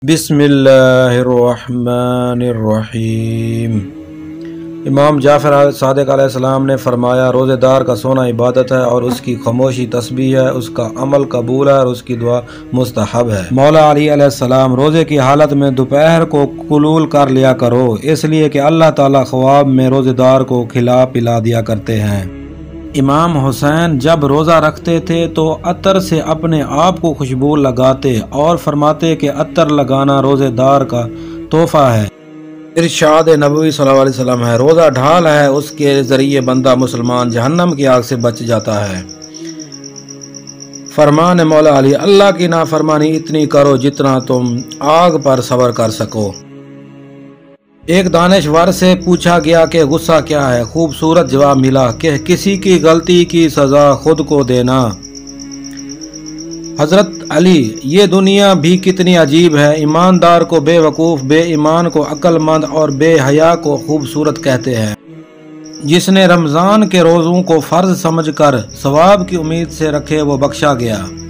بسم اللہ الرحمن الرحیم۔ امام جعفر صادق علیہ السلام نے فرمایا، روزے دار کا سونا عبادت ہے اور اس کی خاموشی تسبیح ہے، اس کا عمل قبول ہے اور اس کی دعا مستحب ہے۔ مولا علی علیہ السلام، روزے کی حالت میں دوپہر کو قلول کر لیا کرو، اس لیے کہ اللہ تعالیٰ خواب میں روزے دار کو کھلا پلا دیا کرتے ہیں۔ امام حسین جب روزہ رکھتے تھے تو عطر سے اپنے آپ کو خوشبو لگاتے اور فرماتے کہ عطر لگانا روزے دار کا تحفہ ہے۔ ارشاد نبوی صلی اللہ علیہ وسلم ہے، روزہ ڈھال ہے، اس کے ذریعے بندہ مسلمان جہنم کی آگ سے بچ جاتا ہے۔ فرمان مولا علی، اللہ کی نافرمانی اتنی کرو جتنا تم آگ پر صبر کر سکو۔ ایک دانشور سے پوچھا گیا کہ غصہ کیا ہے؟ خوبصورت جواب ملا کہ کسی کی غلطی کی سزا خود کو دینا۔ حضرت علی، یہ دنیا بھی کتنی عجیب ہے، ایماندار کو بے وقوف، بے ایمان کو عقل مند اور بے حیا کو خوبصورت کہتے ہیں۔ جس نے رمضان کے روزوں کو فرض سمجھ کر ثواب کی امید سے رکھے وہ بخشا گیا۔